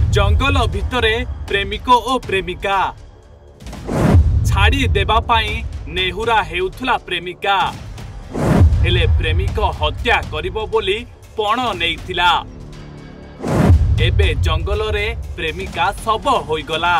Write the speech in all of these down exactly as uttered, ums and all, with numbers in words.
जंगल भितरे प्रेमिक और प्रेमिका छाड़ी देबा पाई नेहुरा हेउथुला प्रेमिका हेले प्रेमिक हत्या करिबो बोली पण नेइथिला। एबे जंगल रे प्रेमिका सब होइगला।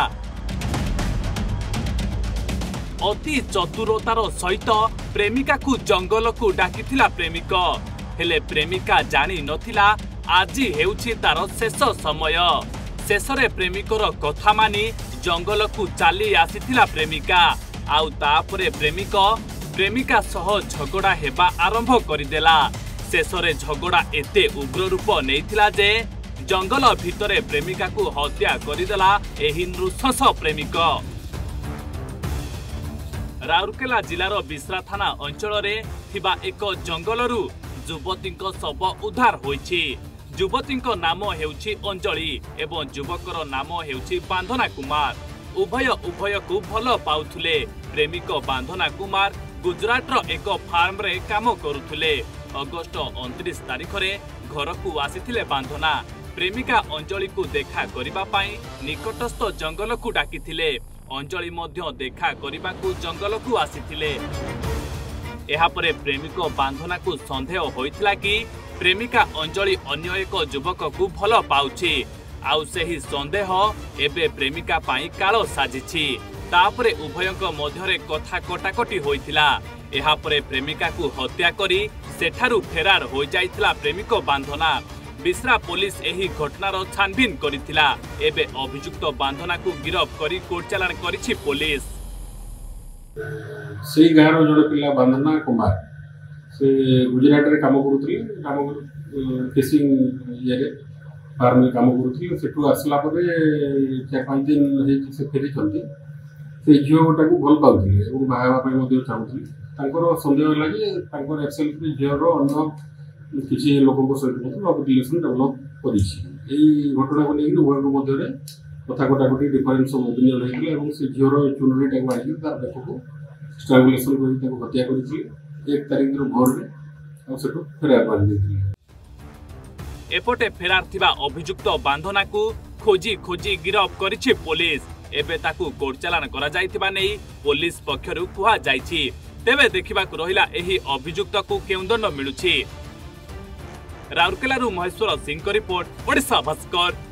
अति चतुरतार सहित प्रेमिका को जंगल को डाकिथिला प्रेमिक हेले प्रेमिका जानी नथिला आजी हेउछि तार शेष समय। शेषरे प्रेमिकर कथा मानी जंगल को चाली आसीथिला प्रेमिका आउ तापरे प्रेमिक प्रेमिका सह झगड़ा हेबा आरंभ करिदेला। शेषरे झगड़ा एते उग्र रूप नेइथिला जे जंगल भितरे प्रेमिका को हत्या करिदेला एही नृशंस प्रेमिक। राउरकेला जिलार बिस्रा थाना अंचल रे थिबा एक जंगलरू युवतीक शव उद्धार होइछि। युवतीक नाम हेउछि अंजलि एवं युवकर नाम हेउछि बांधना कुमार। उभय उभय को भल पाउथुले। प्रेमिक बांधना कुमार गुजरातर एक फार्म रे काम करुथुले। अगस्ट उनतीस तारिख रे घर को आसीथिले बांधना। प्रेमिका अंजलि को देखा करिबा पाई निकटस्थ जंगल को डाकिथिले। अंजलि मध्य देखा करिबा को जंगल को आसीथिले। एहा परे प्रेमिक बांधना को संदेह होइथिला कि प्रेमिका अंजलि अन्य एक युवक को भल पाउछि आउ सेही संदेह एबे प्रेमिका पाई कालो साजिछि। तापरे उभयक मध्यरे कथा कटाकटी होइथिला। एहा परे प्रेमिका को हत्या करी सेठारु फेरार हो जाइथिला प्रेमिक बांधना। बिस्रा पुलिस एही घटनार छानबीन करिथिला। एबे अभियुक्त बांधना को गिरफ करी कोर्ट चालान करिछि पुलिस। से गाँव जोड़े पिला बांधना कुमार से गुजरात रे काम करुथि काम फिशिंग ये फार्म काम करुथि सेठू आसला परे चार पांच दिन हे से फेरी चलती से झियो गोटा को भल पाउथि और बाहावा पे मध्ये चाहुथि तांकर संदेह लागि तांकर एक्चुअली झियो रो अन्य किछि लोकन सहित लव रिलेशन डेवलप करिछि। एई घटना को लेकिन उभय को मध्ये रे कथा कटाकटी डिफरेंस ऑफ ओपिनियन हेतिले और से झियो रो चुनरी टाइम आइ तार देखो स्ट्रगुलेशन करी ताको हत्या करिछि। एक तारीख रो भोर रे और सेठू फेरार कर देथिले। एपटे फेरार थिबा अभियुक्त बांधना को खोजी खोजी गिरफ करिछि पुलिस। एबे ताकू कोर्ट चालान करा जाइथिबा नै पुलिस पक्षरु कुहा जाइछि। तेबे देखिबा को रहिला एही अभियुक्त को केउ दंड मिलुछि। राउरकेलारू महेश्वर सिंह रिपोर्ट ओडिशा भास्कर।